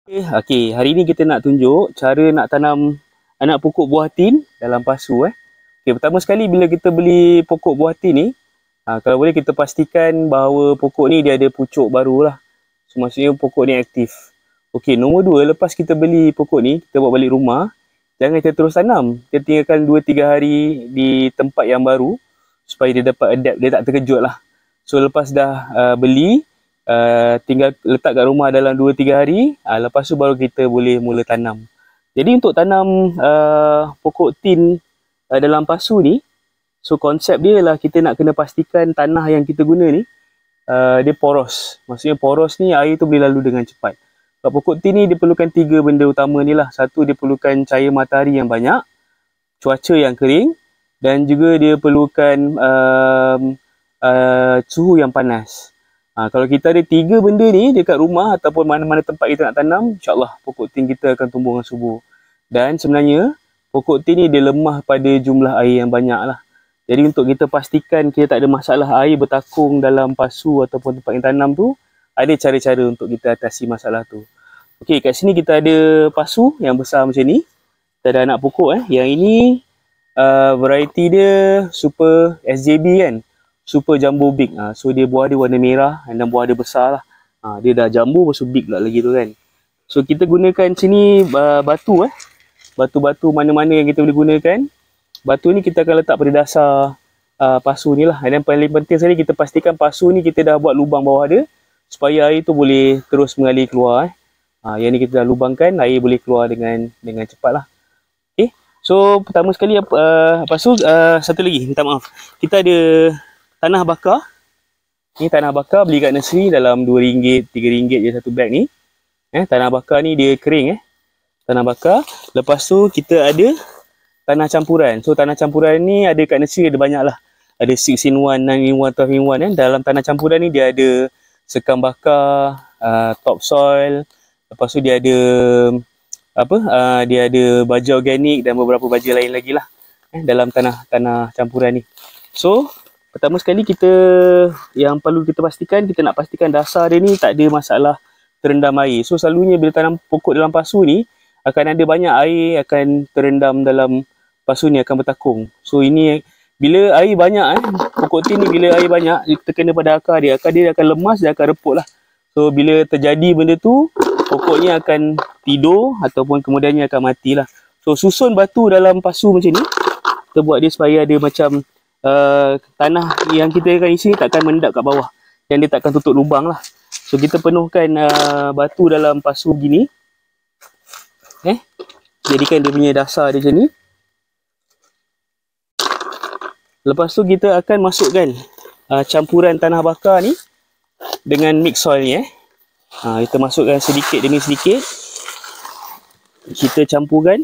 Okey, hari ni kita nak tunjuk cara nak tanam anak pokok buah tin dalam pasu. Okey, pertama sekali bila kita beli pokok buah tin ni, kalau boleh kita pastikan bahawa pokok ni dia ada pucuk baru lah. So, maksudnya pokok ni aktif. Okey, nombor dua, lepas kita beli pokok ni, kita bawa balik rumah, jangan kita terus tanam. Kita tinggalkan 2-3 hari di tempat yang baru supaya dia dapat adapt, dia tak terkejut lah. So, lepas dah beli, tinggal letak kat rumah dalam 2-3 hari, lepas tu baru kita boleh mula tanam. Jadi untuk tanam pokok tin dalam pasu ni, so konsep dia lah kita nak kena pastikan tanah yang kita guna ni dia poros. Maksudnya poros ni air tu boleh lalu dengan cepat. Sebab pokok tin ni dia perlukan 3 benda utama ni lah. Satu, dia perlukan cahaya matahari yang banyak, cuaca yang kering, dan juga dia perlukan suhu yang panas. Kalau kita ada 3 benda ni dekat rumah ataupun mana-mana tempat kita nak tanam, insyaAllah pokok tin kita akan tumbuh dengan subur. Dan sebenarnya pokok tin ni dia lemah pada jumlah air yang banyak lah. Jadi untuk kita pastikan kita tak ada masalah air bertakung dalam pasu ataupun tempat yang tanam tu, ada cara-cara untuk kita atasi masalah tu. Okey, kat sini kita ada pasu yang besar macam ni. Kita ada anak pokok Yang ini variety dia Super SJB kan. Super Jumbo Big. So dia buah dia warna merah dan buah dia besar lah. Dia dah jumbo masuk big lah lagi tu kan. So kita gunakan sini batu batu-batu mana-mana yang kita boleh gunakan. Batu ni kita akan letak pada dasar pasu ni lah. Dan paling penting sekali kita pastikan pasu ni kita dah buat lubang bawah dia supaya air tu boleh terus mengalir keluar. Yang ni kita dah lubangkan, air boleh keluar dengan cepat lah. Okay. So pertama sekali pasu satu lagi minta maaf. Kita ada tanah bakar. Ni tanah bakar beli kat nursery dalam RM2, RM3 je satu bag ni. Tanah bakar ni dia kering Tanah bakar. Lepas tu kita ada tanah campuran. So tanah campuran ni ada kat nursery ada banyak lah. Ada 6-in-1, 9-in-1, 12-in-1 kan. Dalam tanah campuran ni dia ada sekam bakar, topsoil. Lepas tu dia ada dia ada baja organik dan beberapa baja lain lagi lah dalam tanah campuran ni. So pertama sekali yang perlu kita pastikan, kita nak pastikan dasar dia ni tak ada masalah terendam air. So selalunya bila tanam pokok dalam pasu ni, akan ada banyak air akan terendam dalam pasu ni, akan bertakung. So ini bila air banyak pokok tin ni bila air banyak, kita kena pada akar dia akan lemas, dia akan reput lah. So bila terjadi benda tu, pokoknya akan tidur ataupun kemudiannya akan matilah. So susun batu dalam pasu macam ni, kita buat dia supaya ada macam tanah yang kita akan isi takkan mendap kat bawah dan dia takkan tutup lubang lah. So kita penuhkan batu dalam pasu gini, jadikan dia punya dasar dia macam ni. Lepas tu kita akan masukkan campuran tanah bakar ni dengan mix soil ni kita masukkan sedikit demi sedikit, kita campurkan.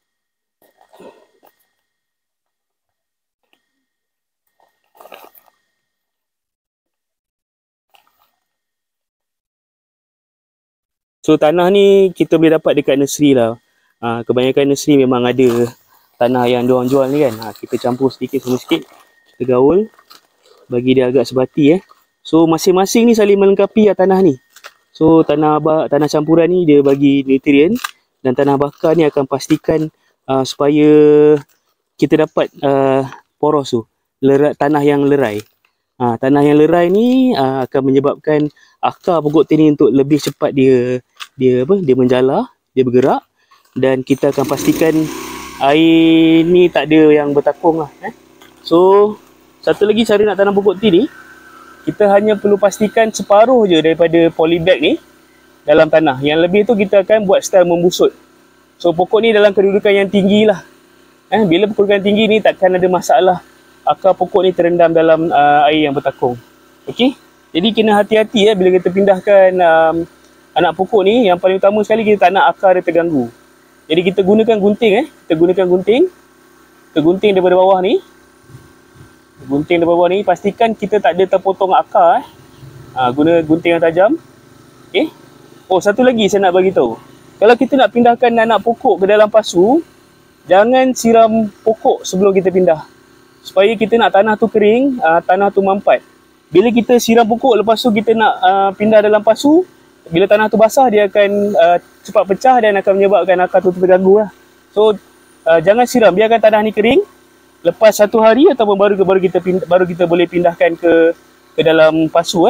So tanah ni kita boleh dapat dekat nursery lah. Kebanyakan nursery memang ada tanah yang diorang jual ni kan. Kita campur sedikit sikit, kita gaul, bagi dia agak sebati So masing-masing ni saling melengkapi tanah ni. So tanah campuran ni dia bagi nutrien, dan tanah bakar ni akan pastikan supaya kita dapat poros tu, tanah yang lerai. Tanah yang lerai ni akan menyebabkan akar pokok tin ni untuk lebih cepat dia menjalar, dia bergerak, dan kita akan pastikan air ni tak ada yang bertakung lah. So satu lagi cara nak tanam pokok tin ni, kita hanya perlu pastikan separuh je daripada polybag ni dalam tanah. Yang lebih tu kita akan buat style membusut. So pokok ni dalam kedudukan yang tinggi lah. Bila kedudukan tinggi ni takkan ada masalah akar pokok ni terendam dalam air yang bertakung. Okey. Jadi kena hati-hati bila kita pindahkan anak pokok ni. Yang paling utama sekali kita tak nak akar dia terganggu. Jadi kita gunakan gunting kita gunting daripada bawah ni. Gunting daripada bawah ni, pastikan kita tak ada terpotong akar guna gunting yang tajam. Okey. Oh, satu lagi saya nak bagi tahu. Kalau kita nak pindahkan anak pokok ke dalam pasu, jangan siram pokok sebelum kita pindah. Supaya kita nak tanah tu kering, tanah tu mampat. Bila kita siram pokok lepas tu kita nak pindah dalam pasu, bila tanah tu basah, dia akan cepat pecah dan akan menyebabkan akar tu terganggu lah. So jangan siram, biarkan tanah ni kering. Lepas 1 hari ataupun baru kita boleh pindahkan ke dalam pasu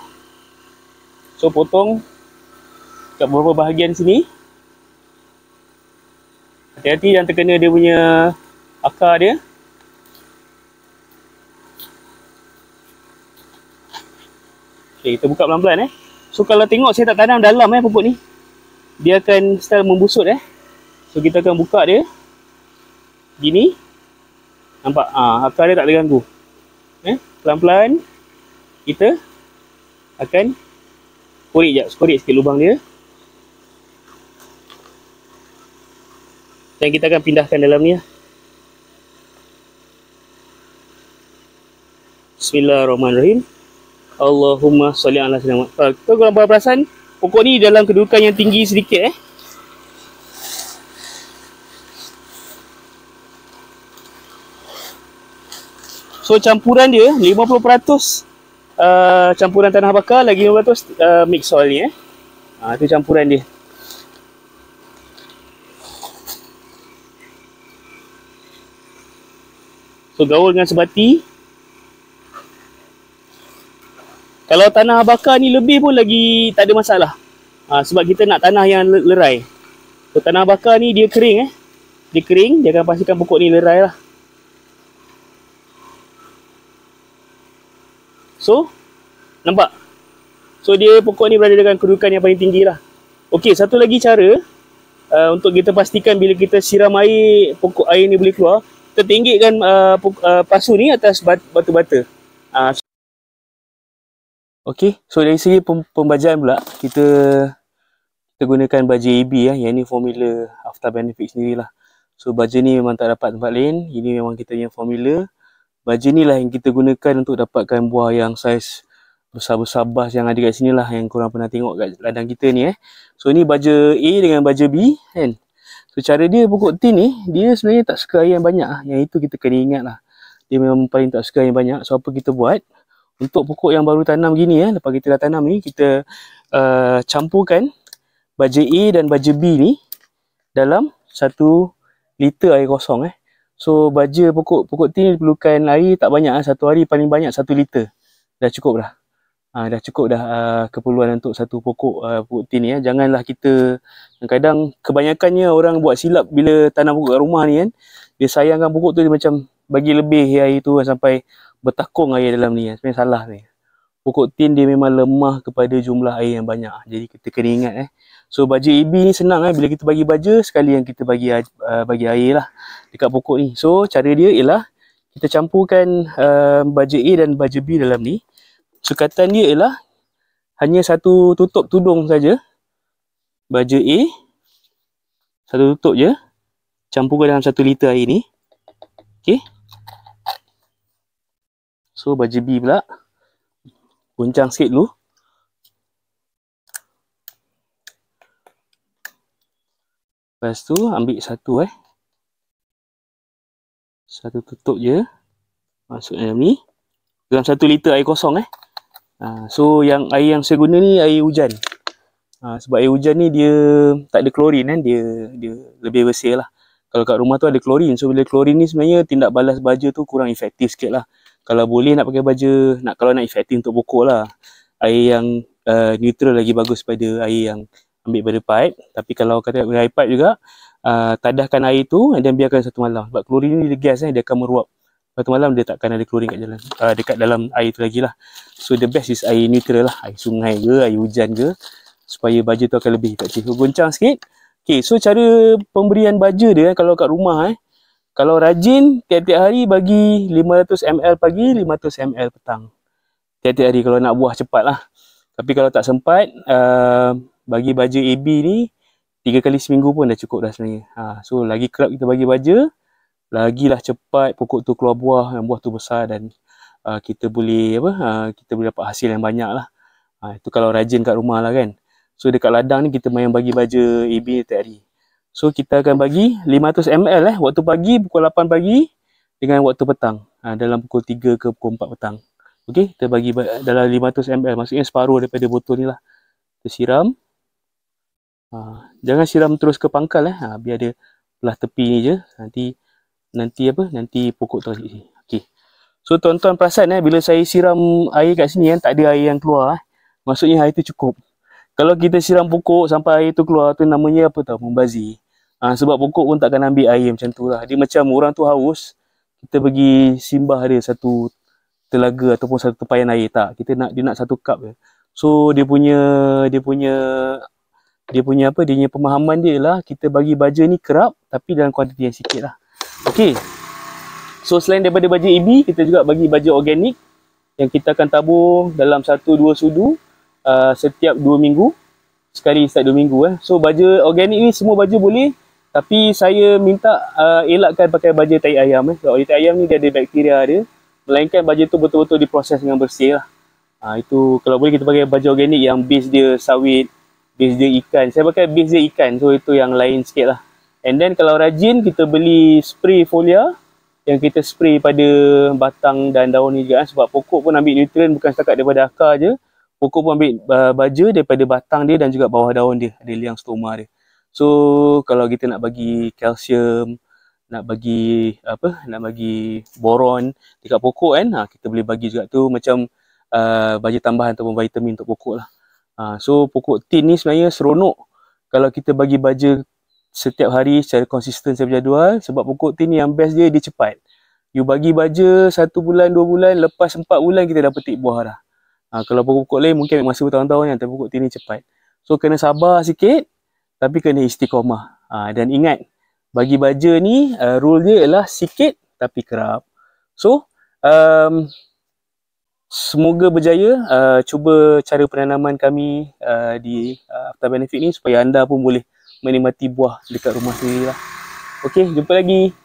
So potong kat beberapa bahagian sini. Hati-hati jangan terkena dia punya akar dia. Okay, kita buka pelan-pelan So kalau tengok saya tak tanam dalam pokok ni, dia akan style membusut So kita akan buka dia gini. Nampak? Akar dia tak terganggu. Pelan-pelan kita akan korek sikit lubang dia. Dan kita akan pindahkan dalam ni. Bismillahirrahmanirrahim. Allahumma salli ala sayyidina Muhammad. Kalau korang perasan, pokok ni dalam kedudukan yang tinggi sedikit So campuran dia 50% campuran tanah bakar, lagi 50% mix soil ni itu campuran dia. So gaul dengan sebati. Kalau tanah bakar ni lebih pun lagi tak ada masalah. Sebab kita nak tanah yang lerai. So tanah bakar ni dia kering Dia kering, dia akan pastikan pokok ni lerai lah. So nampak? So dia pokok ni berada dalam kedudukan yang paling tinggi lah. Okey, satu lagi cara untuk kita pastikan bila kita siram air, pokok air ni boleh keluar, kita tinggikkan pasu ni atas batu bata. Okey, so dari segi pembajaan pula, kita gunakan baja AB yang ni formula Aftar Benefit sendirilah. So baja ni memang tak dapat tempat lain, ini memang kita punya formula. Baja ni lah yang kita gunakan untuk dapatkan buah yang saiz besar-besar bas yang ada kat sini lah, yang korang pernah tengok kat ladang kita ni So ni baja A dengan baja B kan. So cara dia, pokok tin ni dia sebenarnya tak suka air yang banyak Yang itu kita kena ingat lah. Dia memang paling tak suka air yang banyak. So apa kita buat? Untuk pokok yang baru tanam gini lepas kita dah tanam ni, kita campurkan baja A dan baja B ni dalam 1 liter air kosong So baja pokok tin ni perlukan air tak banyak 1 hari paling banyak 1 liter. Dah cukup dah. Dah cukup dah keperluan untuk satu pokok tin ni Janganlah kita, kadang kebanyakannya orang buat silap bila tanam pokok kat rumah ni dia sayangkan pokok tu, dia macam bagi lebih air tu sampai bertakung air dalam ni Sebenarnya salah ni. Pokok tin dia memang lemah kepada jumlah air yang banyak. Jadi kita kena ingat So baja AB ni senang bila kita bagi baja, sekali yang kita bagi air lah dekat pokok ni. So cara dia ialah kita campurkan baja A dan baja B dalam ni. Sukatan dia ialah hanya 1 tutup tudung saja. Baja A 1 tutup je, campurkan dalam 1 liter air ni. Okey. So baja B pula goncang sikit dulu. Lepas tu ambil satu satu tutup je, masuk dalam ni dalam 1 liter air kosong So yang air yang saya guna ni air hujan. Sebab air hujan ni dia tak ada klorin dia lebih bersih lah. Kalau kat rumah tu ada klorin, so bila klorin ni sebenarnya tindak balas baja tu kurang efektif sikit lah. Kalau boleh nak pakai baja, kalau nak efektif untuk pokok lah, air yang neutral lagi bagus pada air yang ambil pada pipe. Tapi kalau kata guna air pipe juga, tadahkan air tu dan biarkan 1 malam. Sebab klorin ni dia gas dia akan meruap. 1 malam dia takkan ada klorin kat dekat dalam air tu lagi lah. So the best is air neutral lah, air sungai ke, air hujan ke, supaya baja tu akan lebih efektif. So goncang sikit. Okay, so cara pemberian baja dia kalau kat rumah kalau rajin, tiap-tiap hari bagi 500 ml pagi, 500 ml petang. Tiap-tiap hari kalau nak buah cepat lah. Tapi kalau tak sempat, bagi baja AB ni 3 kali seminggu pun dah cukup dah sebenarnya. So lagi kerap kita bagi baja, lagilah cepat pokok tu keluar buah, yang buah tu besar dan kita boleh kita boleh dapat hasil yang banyak lah. Itu kalau rajin kat rumah lah kan. So dekat ladang ni kita main bagi baja AB tiap hari. So kita akan bagi 500 ml waktu pagi pukul 8 pagi dengan waktu petang dalam pukul 3 ke pukul 4 petang. Okey, kita bagi dalam 500 ml, maksudnya separuh daripada botol ni lah. Kita siram. Jangan siram terus ke pangkal biar dia belah tepi ni je. Nanti pokok tu sini. Okey. So tuan-tuan perasan bila saya siram air kat sini tak ada air yang keluar. Maksudnya air tu cukup. Kalau kita siram pokok sampai air tu keluar tu namanya apa tau? Membazir. Sebab pokok pun takkan ambil air macam tu lah. Dia macam orang tu haus, kita pergi simbah dia satu telaga ataupun satu tempayan air. Tak, dia nak satu cup je. So dia punya pemahaman dia lah kita bagi baja ni kerap tapi dalam kuantiti yang sikit lah. Okey. So selain daripada baja EB, kita juga bagi baja organik yang kita akan tabur dalam 1-2 sudu setiap 2 minggu. Sekali setiap 2 minggu. So baja organik ni semua baja boleh, tapi saya minta elakkan pakai baja tai ayam. Sebab tai ayam ni dia ada bakteria dia. Melainkan baja tu betul-betul diproses dengan bersih lah. Itu kalau boleh kita pakai baja organik yang base dia sawit, base dia ikan. Saya pakai base dia ikan, so itu yang lain sikit lah. And then kalau rajin, kita beli spray folia yang kita spray pada batang dan daun ni juga. Sebab pokok pun ambil nutrien bukan setakat daripada akar je. Pokok pun ambil baja daripada batang dia dan juga bawah daun dia, ada liang stoma dia. So kalau kita nak bagi kalsium, nak bagi boron dekat pokok kita boleh bagi juga tu macam baja tambahan ataupun vitamin untuk pokok lah. So pokok tin ni sebenarnya seronok kalau kita bagi baja setiap hari secara konsisten, secara berjadual. Sebab pokok tin ni yang best dia cepat. You bagi baja 1 bulan, 2 bulan, lepas 4 bulan kita dah petik buah dah. Kalau pokok-pokok lain mungkin masa bertahun-tahun tapi pokok tin ni cepat. So kena sabar sikit tapi kena istiqamah. Dan ingat, bagi baja ni rule dia ialah sikit tapi kerap. So semoga berjaya. Cuba cara penanaman kami di After Benefit ni supaya anda pun boleh menikmati buah dekat rumah sendiri lah. Okey, jumpa lagi.